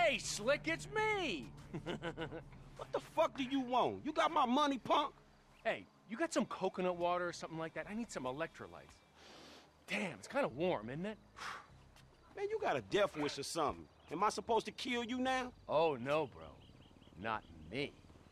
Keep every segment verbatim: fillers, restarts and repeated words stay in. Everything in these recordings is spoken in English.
Hey, Slick, it's me! What the fuck do you want? You got my money, punk? Hey, you got some coconut water or something like that? I need some electrolytes. Damn, it's kind of warm, isn't it? Man, you got a death wish or something. Am I supposed to kill you now? Oh, no, bro. Not me.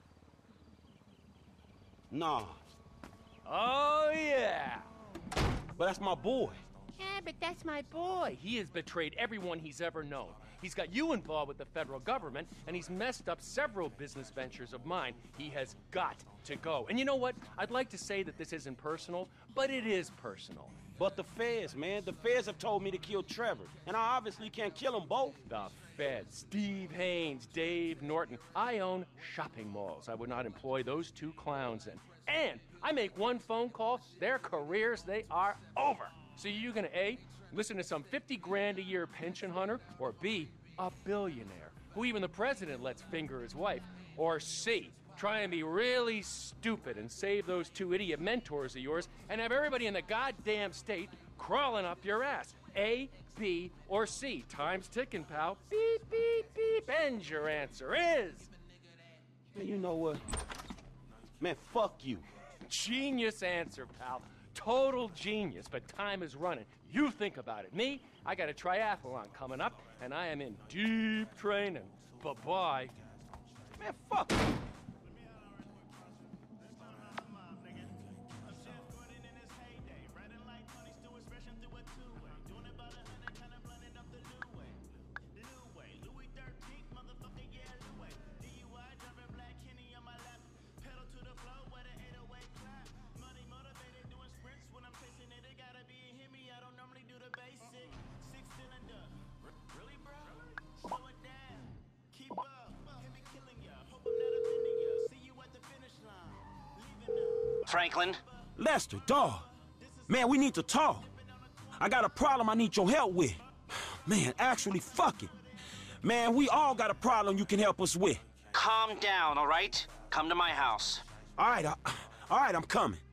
Nah. Oh, yeah! But that's my boy. Yeah, but that's my boy. He has betrayed everyone he's ever known. He's got you involved with the federal government, and he's messed up several business ventures of mine. He has got to go. And you know what? I'd like to say that this isn't personal, but it is personal. But the feds, man, the feds have told me to kill Trevor, and I obviously can't kill them both. The feds, Steve Haynes, Dave Norton. I own shopping malls. I would not employ those two clowns in. And I make one phone call, their careers, they are over. So you're gonna A, listen to some fifty grand a year pension hunter, or B, a billionaire, who even the president lets finger his wife, or C, try and be really stupid and save those two idiot mentors of yours and have everybody in the goddamn state crawling up your ass. A, B, or C. Time's ticking, pal. Beep, beep, beep. And your answer is... Man, you know what? Man, fuck you. Genius answer, pal. Total genius, but time is running. You think about it. Me, I got a triathlon coming up, and I am in deep training. Bye-bye. Man, fuck you. Franklin? Lester, dawg. Man, we need to talk. I got a problem I need your help with. Man, actually, fuck it. Man, we all got a problem you can help us with. Calm down, all right? Come to my house. All right, I, all right, I'm coming.